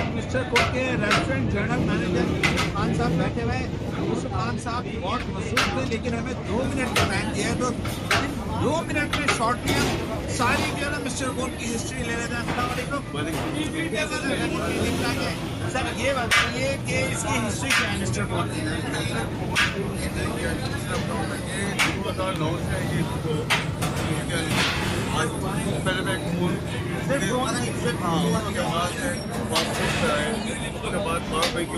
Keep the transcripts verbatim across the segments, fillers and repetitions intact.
Mister Cook के restaurant general manager Yusuf Khan साहब बैठे हुए हैं। यूसुफ खान साहब बहुत मशहूर थे, लेकिन हमें दो मिनट का टाइम दिया है, तो दो मिनट में शॉर्टली हम सारी जो है ना मिस्टर कुक की हिस्ट्री ले लेते हैं। अस्सलाम वालेकुम सर, ये बताइए कि इसकी हिस्ट्री क्या है मिस्टर कुक की? पहले मैं उसके बाद बारबेक्यू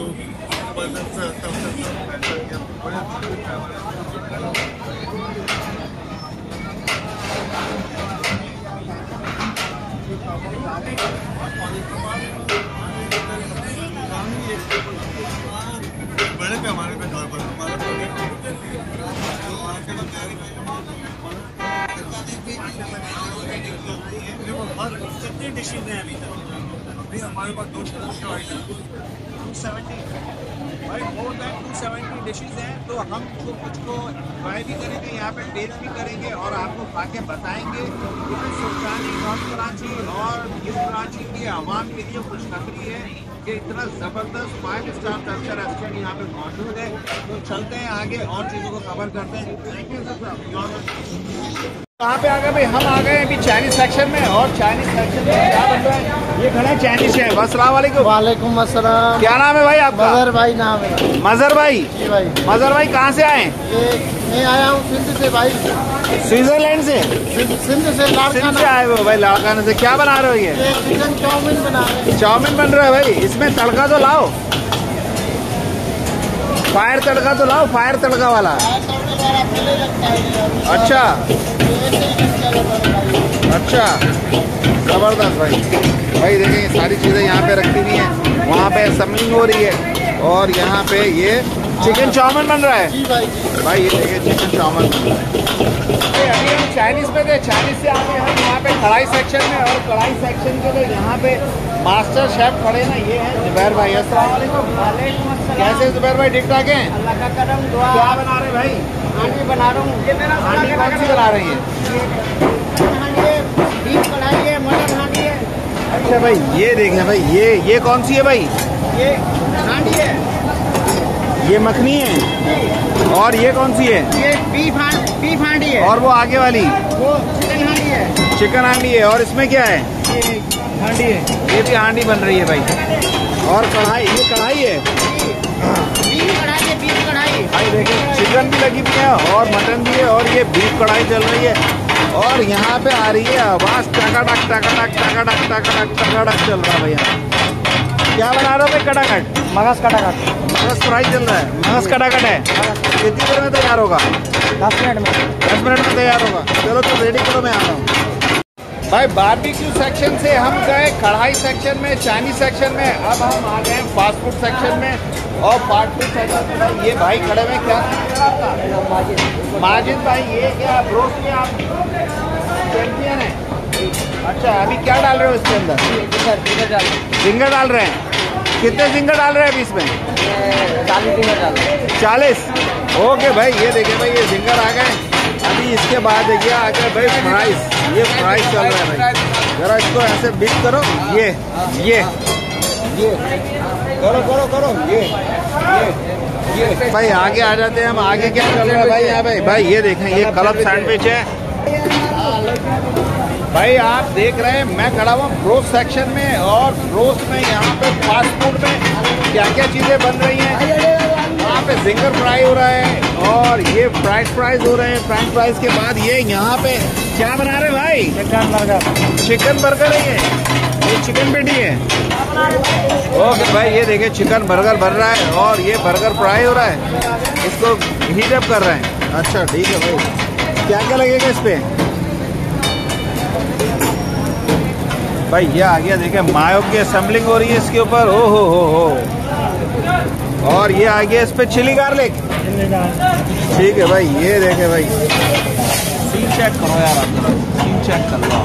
बड़े पैमाने पे तौर पर हमारा कितनी डिशेज हैं अभी तक? अभी हमारे पास दो सौ आइटम टू सेवेंटी भाई, more than two seventy dishes हैं। तो हम तो कुछ को ट्राई भी करेंगे, यहाँ पे टेस्ट भी करेंगे और आपको खा के बताएंगे। इसमें सुल्तानी नॉर्थ कराची और ईस्ट कराची की आवाम के लिए खुशखबरी है कि इतना ज़बरदस्त फाइव स्टार कल्चर रेस्टोरेंट यहाँ पे मौजूद है। तो चलते हैं आगे और चीज़ों को कवर करते हैं। Thank you sir. कहाँ पे आ गए भाई? हम आ गए अभी चाइनीज सेक्शन में, और चाइनीज सेक्शन में क्या बन रहा है? ये खड़ा है चाइनीज है। अस्सलाम वालेकुम। वालेकुम अस्सलाम। क्या नाम है भाई आपका? मजहर भाई नाम है। मजहर भाई? जी भाई। मजहर भाई कहाँ से आए? मैं आया हूँ सिंध से भाई। स्विट्जरलैंड से? सिंध से लाड़काना से आए हो भाई? लाड़काना से। क्या बना रहे हो? ये चिकन चाउमीन बना रहे हैं। चाउमीन बन रहा है भाई। इसमें तड़का तो लाओ, फायर तड़का तो लाओ, फायर तड़का वाला। अच्छा अच्छा, जबरदस्त भाई। भाई देखें ये सारी चीजें यहाँ पे रखी हुई हैं, वहाँ पे असेंबलिंग हो रही है, और यहाँ पे ये चिकन चाउमीन बन रहा है। जी भाई। भाई ये देखिए चिकन चाउमीन बन रहा है। अभी हम चाइनीज में थे, चाइनीज से आगे हम यहाँ पे कढ़ाई सेक्शन में, और कढ़ाई सेक्शन के लिए यहाँ पे मास्टर शेफ खड़े ना, ये हैं जुबैर भाई। अस्सलाम वालेकुम। कैसे जुबैर भाई? ठीक ठाक हैं? अल्लाह का करम दुआ। क्या बना रहे भाई? हांडी बना रहा हूँ। हांडी कौन सी बना रही है? बीफ कढ़ाई है, मटन हांडी है। अच्छा भाई, ये देखें भाई, ये ये कौन सी है भाई? ये हांडी है, ये मखनी है। और ये कौन सी है? ये बीफ बीफ हांडी है। और वो आगे वाली? वो चिकन हांडी है। चिकन हांडी है। और इसमें क्या है? ये हांडी है। ये भी हांडी बन रही है भाई। और कढ़ाई, ये कढ़ाई है, बीफ कढ़ाई है, बीफ कढ़ाई। भाई देखें चिकन भी लगी हुई है और मटन भी है, और ये बीफ कढ़ाई चल रही है। और यहाँ पे आ रही है आवाज टकाटक टकाटक टकाटक टकाटक टकाटक चल रहा है भैया। क्या बना रहे हो भाई? कटाकट? मगज कटाकट। मगज फ्राई चल रहा है। मगज कटाकट है। कितनी देर में तैयार होगा? दस मिनट में। दस मिनट में तैयार होगा। चलो तो रेडी करो, मैं आता हूँ भाई। बारबेक्यू सेक्शन से हम गए कढ़ाई सेक्शन में, चाइनीज सेक्शन में, अब हम आ गए फास्ट फूड सेक्शन में और फास्ट फूड सेक्शन में। ये भाई खड़े में, क्या आपका? माजिद भाई। ये क्या ब्रोस्ट के आप चैंपियन है? अच्छा, अभी क्या डाल रहे हो इसके अंदर? जिंगर डाल रहे हैं। कितने जिंगर डाल रहे हैं अभी इसमें? चालीस जिंगर डाल रहे हैं। चालीस। ओके भाई, ये देखिए भाई, ये जिंगर आ गए। अभी इसके बाद देखिए आ गए भाई फ्राइज। ये फ्राइज चल रहा है भाई। जरा इसको ऐसे बिक करो। ये ये ये करो करो करो ये ये ये भाई आगे आ जाते हैं हम। आगे क्या चल रहा है भाई यहाँ पे? भाई ये देखें, ये क्लब सैंडविच है भाई। आप देख रहे हैं मैं खड़ा हुआ रोस्ट सेक्शन में, और रोस्ट में यहाँ पे फास्ट फूड में क्या क्या चीज़ें बन रही हैं। यहाँ पे जिंगर फ्राई हो रहा है, और ये फ्राइड फ्राइज हो रहे हैं। फ्राइड फ्राइज के बाद ये यहाँ पे क्या बना रहे भाई? Chicken burger. चिकन बर्गर है। ये ये चिकन पेटी है। ओके भाई, ये देखिए चिकन बर्गर बन रहा है, और ये बर्गर फ्राई हो रहा है। इसको हीट अप कर रहे हैं। अच्छा ठीक है भाई। क्या क्या लगेगा इस पे भाई? ये आ गया, देखिए मायो की असेंबलिंग हो रही है इसके ऊपर। ओ हो हो हो। और ये आ गया इस पे चिली गार्लिक। ठीक है भाई, ये देखे भाई, सीन चेक करो यार, आप सीन चेक कर लो।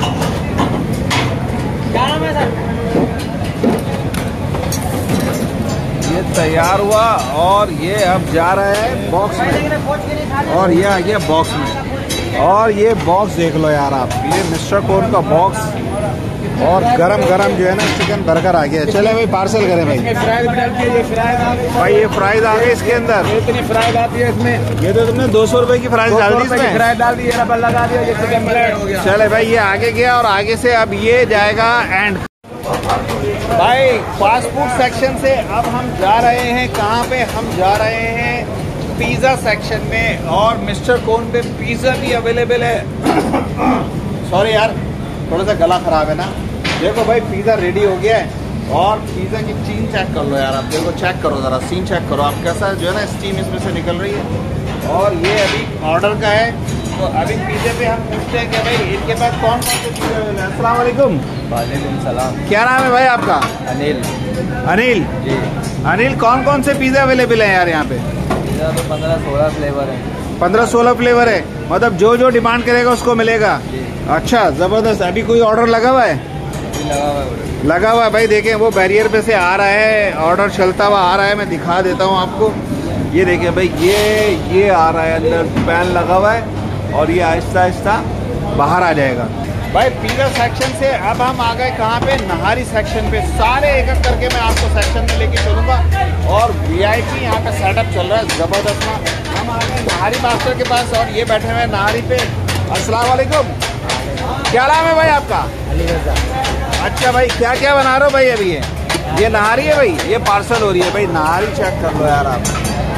ये तैयार हुआ, और ये अब जा रहा है बॉक्स में, और ये आ गया बॉक्स में। और ये बॉक्स देख लो यार आप, ये मिस्टर कोन का बॉक्स और गरम गरम जो है ना चिकन बर्गर आ गया। चले भाई पार्सल करें भाई। भाई ये फ्राइज आ गई इसके अंदर, इतनी फ्राइज आती है इसमें। ये तो तुमने दो सौ रुपए की फ्राइज डाल दी इसमें। फ्राइज डाल दी, रबर लगा दिया, ये चिकन प्लेट हो गया। चले भाई ये आगे गया और आगे से अब ये जाएगा एंड। भाई फास्ट फूड सेक्शन से अब हम जा रहे हैं कहाँ पे? हम जा रहे हैं पिज़्ज़ा सेक्शन में, और मिस्टर कोन पे पिज़्ज़ा भी अवेलेबल है। सॉरी यार, थोड़ा सा गला खराब है ना। देखो भाई पिज़्ज़ा रेडी हो गया है, और पिज़्ज़ा की स्टीम चेक कर लो यार आप। देखो चेक करो ज़रा, स्टीम चेक करो आप, कैसा जो है ना स्टीम इसमें से निकल रही है। और ये अभी ऑर्डर का है, तो अभी पिज़्ज़े पे हम पूछते हैं कि भाई इनके पास कौन कौन से पिज़्ज़ा अवेलेबल है। अस्सलाम वालेकुम। वालेकुम सलाम। क्या नाम है भाई आपका? अनिल। अनिल जी। अनिल, कौन कौन से पिज़्ज़ा अवेलेबल है यार यहाँ पे? पिज़्ज़ा तो पंद्रह सोलह फ्लेवर है। पंद्रह सोलह फ्लेवर है, मतलब जो जो डिमांड करेगा उसको मिलेगा। अच्छा ज़बरदस्त। अभी कोई ऑर्डर लगा हुआ है? लगा हुआ है। लगा हुआ है भाई। देखें वो बैरियर पे से आ रहा है, ऑर्डर चलता हुआ आ रहा है। मैं दिखा देता हूँ आपको। ये देखें भाई, ये ये आ रहा है, अंदर पैन लगा हुआ है, और ये आहिस्ता आहिस्ता बाहर आ जाएगा। भाई पिज़्ज़ा सेक्शन से अब हम आ गए कहाँ पे? नहारी सेक्शन पे। सारे एक एक करके मैं आपको सेक्शन में लेके चलूँगा, और वीआईपी यहाँ पे सेटअप चल रहा है ज़बरदस्त। हम आ गए नहारी मास्टर के पास, और ये बैठे हुए हैं नहारी पे। अस्सलाम वालेकुम। क्या नाम है भाई आपका? अली रज़ा। अच्छा भाई, क्या क्या बना रहे हो भाई अभी? ये ये नहारी है भाई, ये पार्सल हो रही है भाई। नहारी चेक कर लो यार आप।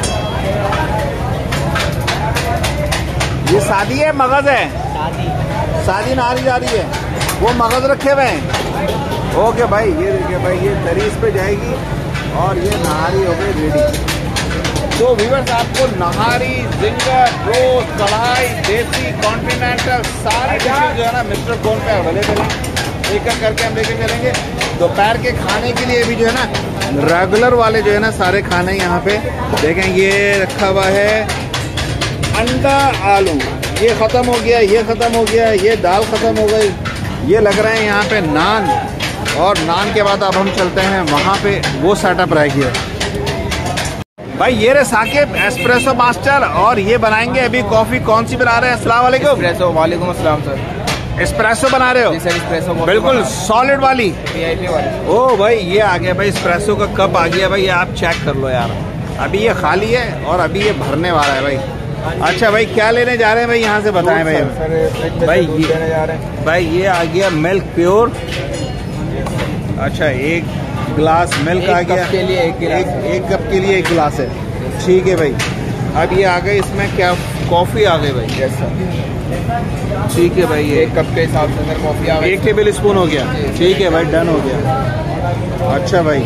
ये शादी है मगज है? शादी। शादी नहारी जा रही है, वो मगज रखे हुए हैं। ओके भाई, ये देखिए भाई, ये तरीस पे जाएगी, और ये नहारी हो गई रेडी। तो व्यूअर्स आपको नहारी, जिंगर, रोस्ट, कढ़ाई, देसी, कॉन्टिनेंटल सारी डिशेज जो है ना मिस्टर कोन पे अवेलेबल है। एक एक करके हम लेके चलेंगे। दोपहर के खाने के लिए भी जो है ना रेगुलर वाले जो है ना सारे खाने यहाँ पे देखें। ये रखा हुआ है अंडा आलू, ये ख़त्म हो गया, ये ख़त्म हो गया, ये दाल ख़त्म हो गई। ये लग रहे हैं यहाँ पे नान, और नान के बाद अब हम चलते हैं वहाँ पे, वो सेटअप रह गया भाई। ये रहे साकिब एस्प्रेसो मास्टर, और ये बनाएंगे अभी कॉफ़ी। कौन सी बना रहे हैं? अस्सलाम वालेकुम। एस्प्रेसो। वालेकुम अस्सलाम सर। एस्प्रेसो बना रहे हो? जी सर, एस्प्रेसो बिल्कुल सॉलिड वाली, वीआईपी वाली। ओ भाई ये आ गया भाई, एस्प्रेसो का कप आ गया भाई। आप चेक कर लो यार, अभी ये खाली है और अभी ये भरने वाला है भाई। अच्छा भाई, क्या लेने जा रहे हैं भाई? यहाँ से बताएं भाई। सर भाई दूध ये लेने जा रहे हैं। भाई ये आ गया मिल्क प्योर। अच्छा, एक गिलास मिल्क आ एक गया। कप के लिए एक गिलास। एक, एक कप के लिए एक गिलास है, ठीक है भाई। अब ये आ गए, इसमें क्या कॉफ़ी आ गई भाई? Yes sir. ठीक है भाई, ये एक कप के हिसाब से सर कॉफी आ गई। एक टेबल स्पून हो गया, ठीक है भाई, डन हो गया। अच्छा भाई,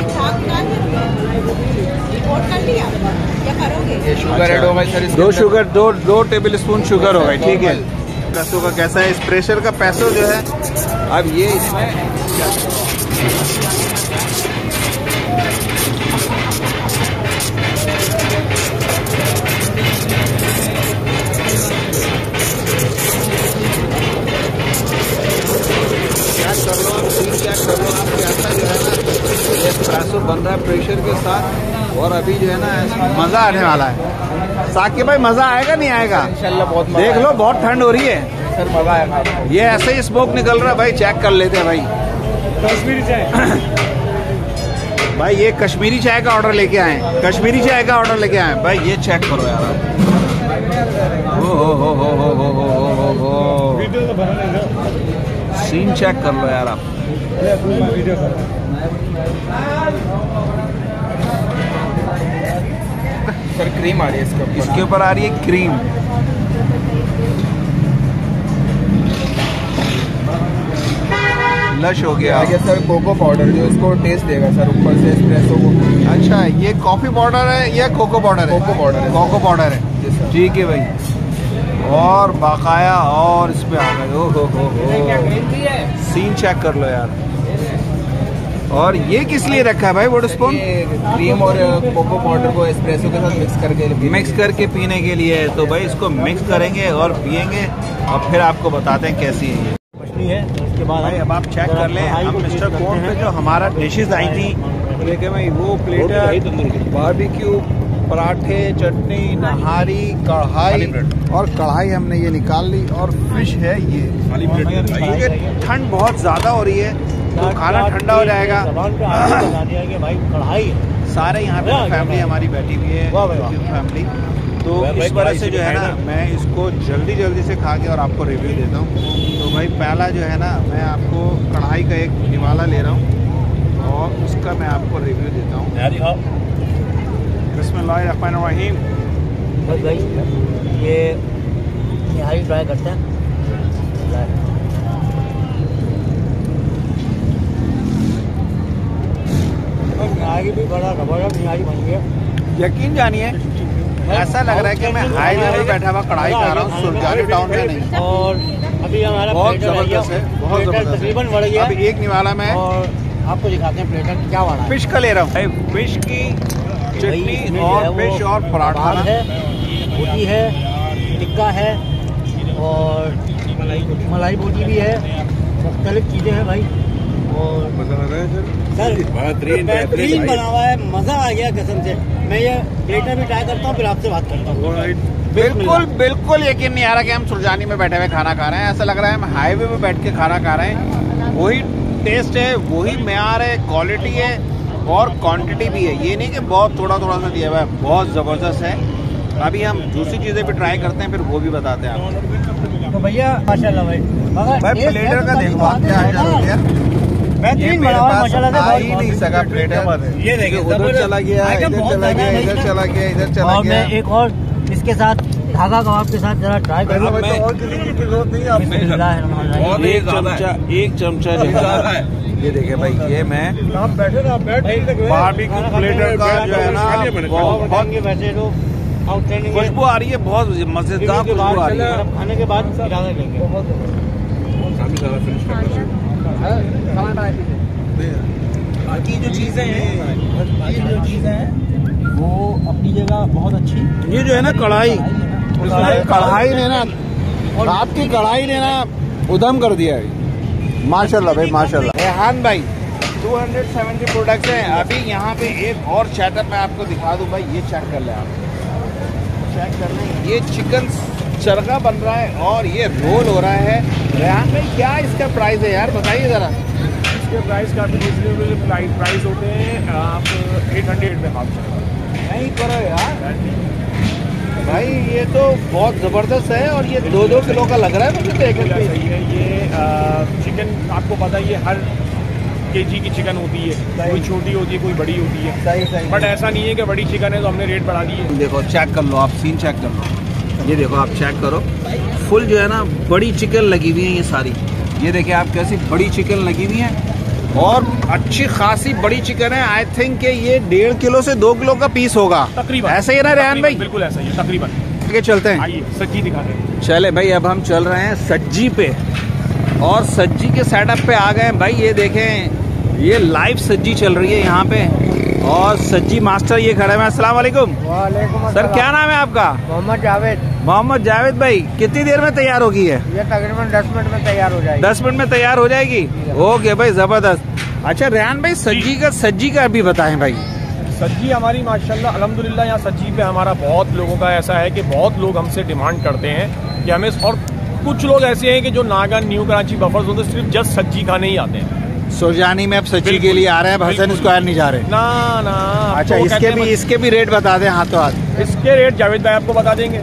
ये शुगर ऐड हो गई सर इसके दो अंदर। शुगर, दो दो टेबल स्पून शुगर हो गई, ठीक है। पैसों का कैसा है? इस प्रेशर का पैसों जो है अब ये इसमें कर लो आप, सीन चेक कर लो आप, कैसा जो है ना ये एस्प्रेसो बन रहा है प्रेशर के साथ। और अभी जो है ना मज़ा आने वाला है। साकिब भाई मज़ा आएगा नहीं आएगा? इंशाल्लाह बहुत मजा देख लो, आएगा। बहुत ठंड हो रही है सर, मजा आएगा आपको। ये ऐसे ही स्मोक निकल रहा है भाई, चेक कर लेते हैं भाई। कश्मीरी चाय। भाई ये कश्मीरी चाय का ऑर्डर लेके आए, कश्मीरी चाय का ऑर्डर लेके आए भाई। ये चेक करो यार, हो हो हो हो हो हो हो हो हो सीन चेक कर लो यार आप। सर क्रीम आ रही है इसके ऊपर। इसके ऊपर आ रही है क्रीम। लश हो गया। आगे सर कोको पाउडर जो इसको टेस्ट देगा सर ऊपर से एस्प्रेसो को। अच्छा, ये कॉफी पाउडर है या कोको पाउडर है? कोको पाउडर है। कोको पाउडर है, जी सर। ठीक है भाई। और बाकाया और इस पे आ गए, ओ हो हो हो सीन चेक कर लो यार। और ये किस लिए रखा है भाई वुड स्पून? ये क्रीम और कोको पाउडर को एस्प्रेसो के साथ मिक्स करके मिक्स करके पीने के लिए है। तो भाई इसको मिक्स करेंगे और पियेंगे, और फिर आपको बताते हैं कैसी है ये मछली है। उसके बाद भाई अब आप चेक कर लें, हम मिस्टर कोन पे जो हमारा डिशेज आई थी, देखे भाई वो प्लेटर, बारबेक्यू, पराठे, चटनी, नहारी, कढ़ाई, और कढ़ाई हमने ये निकाल ली, और फिश है ये। क्योंकि ठंड बहुत ज़्यादा हो रही है तो खाना ठंडा हो जाएगा। कि भाई कढ़ाई सारे यहाँ पे फैमिली हमारी बैठी हुई है, फैमिली। तो इस वजह से जो है ना मैं इसको जल्दी जल्दी से खा के और आपको रिव्यू देता हूँ। तो भाई पहला जो है ना मैं आपको कढ़ाई का एक निवाला ले रहा हूँ और उसका मैं आपको रिव्यू देता हूँ। बिस्मिल्लाहिर्रहमानिर्रहीम। बस भाई ये निहारी ट्राई करते हैं। निहारी भी बड़ा जबरदस्त निहारी बन गया। यकीन जानिए ऐसा लग रहा है कि मैं हाईवे में बैठा हुआ कढ़ाई खा रहा हूँ, सुरजारी टाउन में नहीं। और अभी हमारा बहुत जबरदस्त है, बहुत जबरदस्त तकरीबन बढ़ गया। अभी एक निवाला में और आपको दिखाते हैं प्लेटर क्या वाला है। फिश का ले रहा हूँ, फिश की चटनी और फिश और पराठा है, बोटी है, टिक्का है और मलाई बोटी भी है, मुख्तलिफ चीज़ें हैं भाई। और सर बेहतरीन बना हुआ है, मज़ा आ गया कसम से। मैं ये प्लेटर भी ट्राई करता हूँ फिर आपसे बात करता हूँ। बिल्कुल बिल्कुल यकीन नहीं आ रहा कि हम सुरजानी में बैठे हुए खाना खा रहे हैं। ऐसा लग रहा है हम हाईवे में बैठ के खाना खा रहे हैं। वही टेस्ट है, वही म्यार है, क्वालिटी है और क्वांटिटी भी है। ये नहीं कि बहुत थोड़ा थोड़ा सा दिया हुआ है, बहुत ज़बरदस्त है। अभी हम दूसरी चीज़ें भी ट्राई करते हैं, फिर वो भी बताते हैं आपको। तो भैया माशाल्लाह भाई भाई प्लेटर का देखो आप क्या हाल हो गया। बेहतरीन बना हुआ माशाल्लाह से। आ ही नहीं सका प्लेटर, ये देखिए उधर चला गया, इधर चला गया, इधर चला गया, इधर चला और गया। मैं एक और इसके साथ धागा कबाब के साथ जरा ट्राई करूँ। और किसी की जरूरत नहीं है। एक चमचा एक चमचा जो है ये देखिए भाई, ये मैं आप बैठे ना, आप बैठ बारबेक्यू प्लेटर का जो है ना बहुत वैसे तो आउटस्टैंडिंग खुशबू आ रही है, बहुत मजेदार खुशबू आ रही है। खाने के बाद इजाज़त लेंगे। बाकी जो चीजें हैं ये जो चीज़ें हैं वो अपनी जगह बहुत अच्छी। ये जो है ना कढ़ाई, कढ़ाई ने ना आपकी कढ़ाई ने ना उधम कर दिया है। माशाल्लाह भाई माशाल्लाह। रेहान भाई दो सौ सत्तर प्रोडक्ट्स हैं। अभी यहाँ पे एक और सेटअप मैं आपको दिखा दूँ भाई, ये चेक कर ले आप, चेक कर लें। ये चिकन चरगा बन रहा है और ये रोल हो रहा है। रेहान भाई क्या इसका प्राइस है यार, बताइए ज़रा। इसके प्राइस काफ़ी रिजनेबल प्राइस होते हैं। आप एट हंड्रेड में हाफ नहीं करो यार भाई, ये तो बहुत ज़बरदस्त है और ये दो दो किलो का लग रहा है मुझे देख के। सही है। ये चिकन आपको पता है ये हर केजी की चिकन होती है, कोई छोटी होती है कोई बड़ी होती है। सही सही बट ऐसा नहीं है कि बड़ी चिकन है तो हमने रेट बढ़ा दी है। देखो चेक कर लो आप, सीन चेक कर लो। ये देखो आप चेक करो, फुल जो है ना बड़ी चिकन लगी हुई है ये सारी। ये देखिए आप कैसी बड़ी चिकन लगी हुई है और अच्छी खासी बड़ी चिकन है। आई थिंक कि ये डेढ़ किलो से दो किलो का पीस होगा तकरीबन। ऐसा ही है ना रेहान भाई? बिल्कुल ऐसा ही है तकरीबन। के चलते हैं, आइए सज्जी दिखाते हैं। चले भाई, अब हम चल रहे हैं सज्जी पे और सज्जी के सेटअप पे आ गए हैं भाई। ये देखें ये लाइव सज्जी चल रही है यहाँ पे और सज्जी मास्टर ये खड़े हैं। अस्सलाम वालेकुम। वालेकुम सर क्या नाम है आपका? मोहम्मद जावेद। मोहम्मद जावेद भाई, कितनी देर में तैयार होगी है? ये तकरीबन दस मिनट में तैयार हो जाएगी। दस मिनट में तैयार हो जाएगी। ओके भाई जबरदस्त। अच्छा रेहान भाई सज्जी का सज्जी का अभी बताएं भाई। सज्जी हमारी माशाल्लाह अल्हम्दुलिल्लाह यहाँ सज्जी पे हमारा बहुत लोगों का ऐसा है कि बहुत लोग हमसे डिमांड करते हैं कि हमें, और कुछ लोग ऐसे हैं कि जो नागन न्यू कराची बफर्स होते सिर्फ जस्ट सज्जी खाने ही आते हैं। सुरजानी में अब सज्जी के लिए आ रहे हैं, हसन स्क्वायर नहीं जा रहे ना ना। अच्छा तो इसके भी इसके भी रेट बता दें हाथों हाथ। इसके रेट जावेद भाई आपको बता देंगे।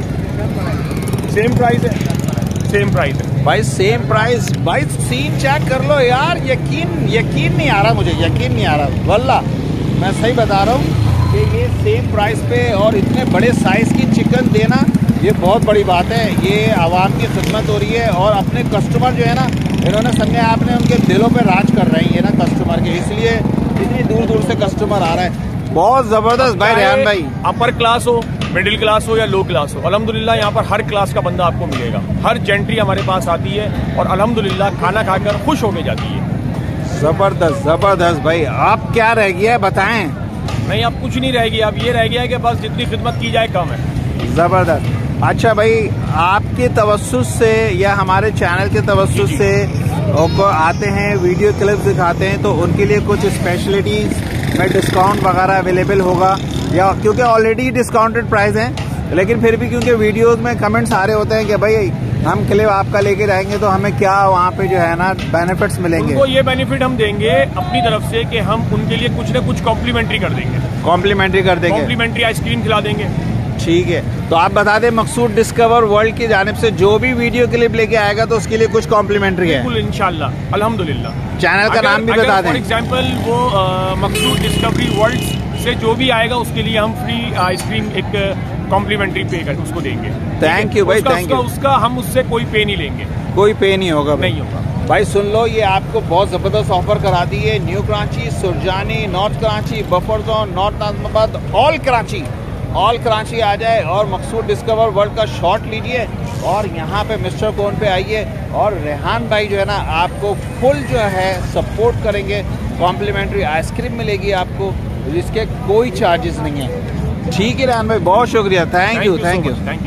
सेम प्राइस है, सेम प्राइस है भाई, सेम प्राइस भाई। सीन चेक कर लो यार, यकीन यकीन नहीं आ रहा मुझे, यकीन नहीं आ रहा वल्ला, मैं सही बता रहा हूँ कि ये सेम प्राइस पे और इतने बड़े साइज़ की चिकन देना ये बहुत बड़ी बात है। ये आवाम की खिदमत हो रही है और अपने कस्टमर जो है ना, इन्होंने समझे आपने उनके दिलों पे राज कर रही है ना कस्टमर के, इसलिए इतनी दूर दूर से कस्टमर आ रहे हैं। बहुत ज़बरदस्त भाई रेहान भाई। अपर क्लास हो, मिडिल क्लास हो या लो क्लास हो, अल्हम्दुलिल्लाह यहाँ पर हर क्लास का बंदा आपको मिलेगा। हर जेंट्री हमारे पास आती है और अल्हम्दुलिल्लाह खाना खाकर खुश होके जाती है। ज़बरदस्त ज़बरदस्त भाई। आप क्या रह गया बताएं? नहीं अब कुछ नहीं रह गया, अब ये रह गया है कि बस जितनी खिदमत की जाए कम है। ज़बरदस्त। अच्छा भाई, आपके तवस्सुस से या हमारे चैनल के तवस्सुस से को आते हैं, वीडियो क्लिप्स दिखाते हैं, तो उनके लिए कुछ स्पेशलिटीज़ में डिस्काउंट वगैरह अवेलेबल होगा या, क्योंकि ऑलरेडी डिस्काउंटेड प्राइस हैं, लेकिन फिर भी क्योंकि वीडियोस में कमेंट्स आ रहे होते हैं कि भाई हम क्लिप आपका लेके जाएंगे तो हमें क्या वहाँ पे जो है ना बेनिफिट्स मिलेंगे? उनको ये बेनिफिट हम देंगे अपनी तरफ से कि हम उनके लिए कुछ न कुछ कॉम्प्लीमेंट्री कर देंगे। कॉम्प्लीमेंट्री कर देंगे, कॉम्प्लीमेंट्री आइसक्रीम खिला देंगे। ठीक है, तो आप बता दें मकसूद डिस्कवर वर्ल्ड की जानिब से जो भी वीडियो क्लिप लेके आएगा तो उसके लिए कुछ कॉम्प्लीमेंट्री है? बिल्कुल, इंशाल्लाह, अल्हम्दुलिल्लाह। चैनल का नाम भी बता दें। फॉर एग्जांपल वो मकसूद डिस्कवरी वर्ल्ड से जो भी आएगा उसके लिए हम फ्री आइसक्रीम एक कॉम्प्लीमेंट्री पे कर उसको देंगे। थैंक यू भाई, थैंक यू। उसका हम उससे कोई पे नहीं लेंगे, कोई पे नहीं होगा भाई। नहीं होगा भाई। सुन लो, ये आपको बहुत ज़बरदस्त ऑफर करा दी है। New Karachi, Surjani, north Karachi, buffer zone, north Nazimabad, all Karachi, all Karachi आ जाए और मकसूद डिस्कवर वर्ल्ड का शॉट लीजिए और यहाँ पे मिस्टर कोन पे आइए और रेहान भाई जो है ना आपको फुल जो है सपोर्ट करेंगे। कॉम्प्लीमेंट्री आइसक्रीम मिलेगी आपको, जिसके कोई चार्जेस नहीं है। ठीक है रेहान भाई, बहुत शुक्रिया, thank you, thank you, thank you.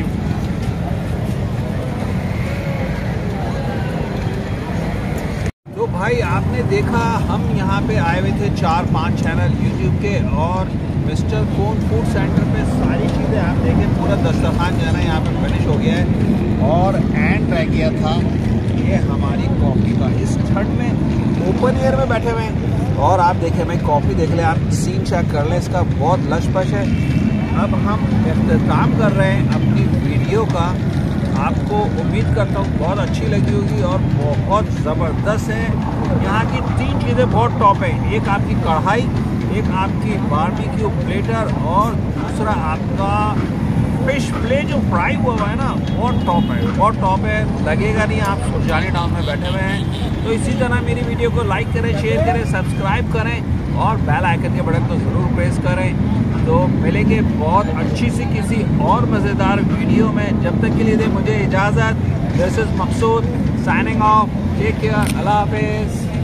तो भाई आपने देखा हम यहाँ पे आए हुए थे चार पांच चैनल यूट्यूब के और मिस्टर कोन फूड सेंटर पे सारी चीज़ें आप देखें, पूरा दस्तरखान जो है ना यहाँ पे फिनिश हो गया है और एंड रह गया था ये हमारी कॉफ़ी का। इस ठंड में ओपन एयर में बैठे हुए हैं और आप देखें भाई कॉफ़ी देख लें, आप सीन चेक कर लें, इसका बहुत लश-पश है। अब हम इख्तिताम कर रहे हैं अपनी वीडियो का। आपको उम्मीद करता हूँ बहुत अच्छी लगी होगी और बहुत ज़बरदस्त है। यहाँ की तीन चीज़ें बहुत टॉप है, एक आपकी कढ़ाई, एक आपकी बारबेक्यू प्लेटर और दूसरा आपका फिश प्ले जो फ्राई हुआ हुआ है ना, बहुत टॉप है, बहुत टॉप है। लगेगा नहीं आप सुरजानी टाउन में बैठे हुए हैं। तो इसी तरह मेरी वीडियो को लाइक करें, शेयर करें, सब्सक्राइब करें और बेल आइकन के बटन को ज़रूर प्रेस करें। तो मिलेंगे बहुत अच्छी सी किसी और मज़ेदार वीडियो में। जब तक के लिए दे मुझे इजाज़त। This is Maqsood signing off. Take care, अल्लाह हाफिज़।